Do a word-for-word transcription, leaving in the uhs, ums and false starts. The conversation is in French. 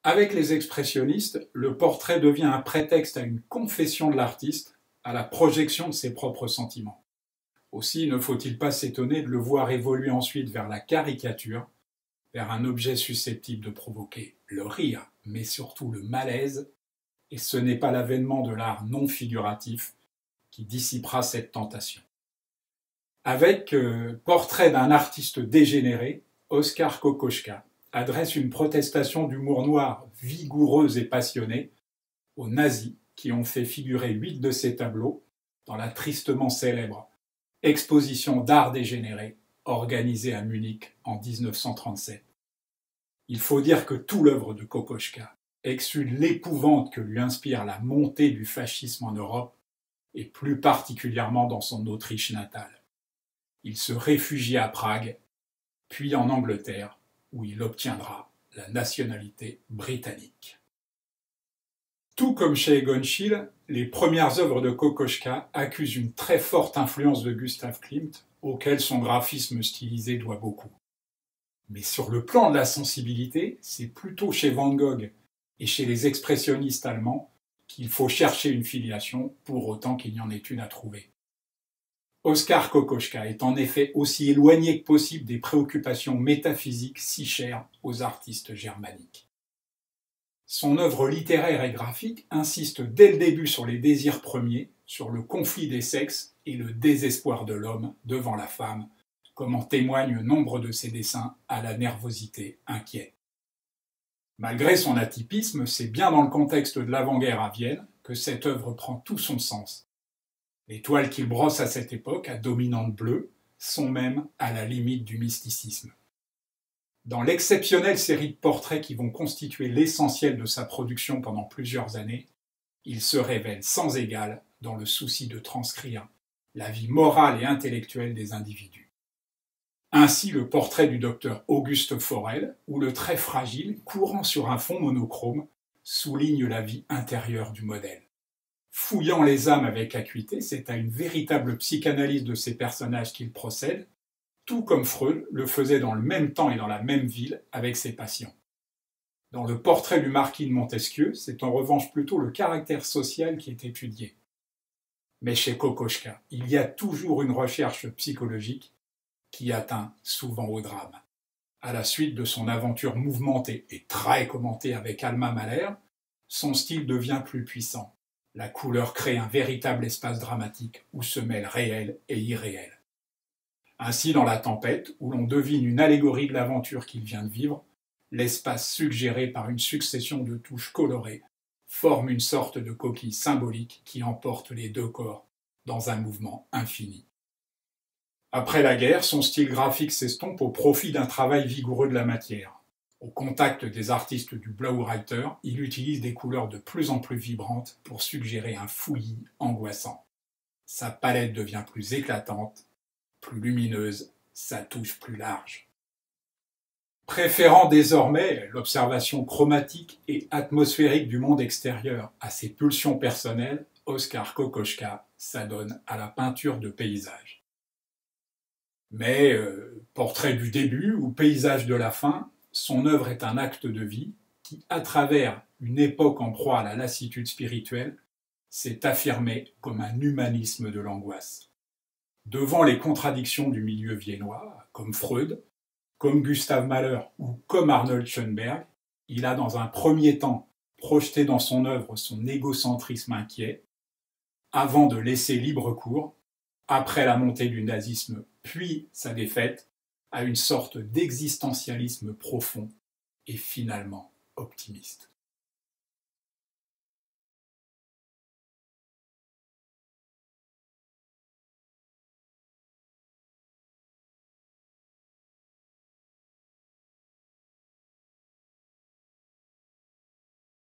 Avec les expressionnistes, le portrait devient un prétexte à une confession de l'artiste, à la projection de ses propres sentiments. Aussi ne faut-il pas s'étonner de le voir évoluer ensuite vers la caricature, vers un objet susceptible de provoquer le rire, mais surtout le malaise, et ce n'est pas l'avènement de l'art non figuratif qui dissipera cette tentation. Avec euh, Portrait d'un artiste dégénéré, Oskar Kokoschka adresse une protestation d'humour noir vigoureuse et passionnée aux nazis qui ont fait figurer huit de ses tableaux dans la tristement célèbre exposition d'art dégénéré organisée à Munich en mille neuf cent trente-sept. Il faut dire que toute l'œuvre de Kokoschka exsude l'épouvante que lui inspire la montée du fascisme en Europe et plus particulièrement dans son Autriche natale. Il se réfugie à Prague, puis en Angleterre, où il obtiendra la nationalité britannique. Tout comme chez Egon Schiele, les premières œuvres de Kokoschka accusent une très forte influence de Gustav Klimt, auquel son graphisme stylisé doit beaucoup. Mais sur le plan de la sensibilité, c'est plutôt chez Van Gogh et chez les expressionnistes allemands qu'il faut chercher une filiation, pour autant qu'il y en ait une à trouver. Oskar Kokoschka est en effet aussi éloigné que possible des préoccupations métaphysiques si chères aux artistes germaniques. Son œuvre littéraire et graphique insiste dès le début sur les désirs premiers, sur le conflit des sexes et le désespoir de l'homme devant la femme, comme en témoignent nombre de ses dessins à la nervosité inquiète. Malgré son atypisme, c'est bien dans le contexte de l'avant-guerre à Vienne que cette œuvre prend tout son sens. Les toiles qu'il brosse à cette époque, à dominante bleue, sont même à la limite du mysticisme. Dans l'exceptionnelle série de portraits qui vont constituer l'essentiel de sa production pendant plusieurs années, il se révèle sans égal dans le souci de transcrire la vie morale et intellectuelle des individus. Ainsi le portrait du docteur Auguste Forel, où le trait fragile, courant sur un fond monochrome, souligne la vie intérieure du modèle. Fouillant les âmes avec acuité, c'est à une véritable psychanalyse de ces personnages qu'il procède, tout comme Freud le faisait dans le même temps et dans la même ville avec ses patients. Dans le portrait du marquis de Montesquieu, c'est en revanche plutôt le caractère social qui est étudié. Mais chez Kokoschka, il y a toujours une recherche psychologique qui atteint souvent au drame. À la suite de son aventure mouvementée et très commentée avec Alma Mahler, son style devient plus puissant. La couleur crée un véritable espace dramatique où se mêlent réel et irréel. Ainsi, dans La Tempête, où l'on devine une allégorie de l'aventure qu'il vient de vivre, l'espace suggéré par une succession de touches colorées forme une sorte de coquille symbolique qui emporte les deux corps dans un mouvement infini. Après la guerre, son style graphique s'estompe au profit d'un travail vigoureux de la matière. Au contact des artistes du Blaureiter, il utilise des couleurs de plus en plus vibrantes pour suggérer un fouillis angoissant. Sa palette devient plus éclatante, plus lumineuse, sa touche plus large. Préférant désormais l'observation chromatique et atmosphérique du monde extérieur à ses pulsions personnelles, Oskar Kokoschka s'adonne à la peinture de paysage. Mais euh, portrait du début ou paysage de la fin, son œuvre est un acte de vie qui, à travers une époque en proie à la lassitude spirituelle, s'est affirmé comme un humanisme de l'angoisse. Devant les contradictions du milieu viennois, comme Freud, comme Gustav Mahler ou comme Arnold Schoenberg, il a dans un premier temps projeté dans son œuvre son égocentrisme inquiet, avant de laisser libre cours, après la montée du nazisme puis sa défaite, à une sorte d'existentialisme profond et finalement optimiste.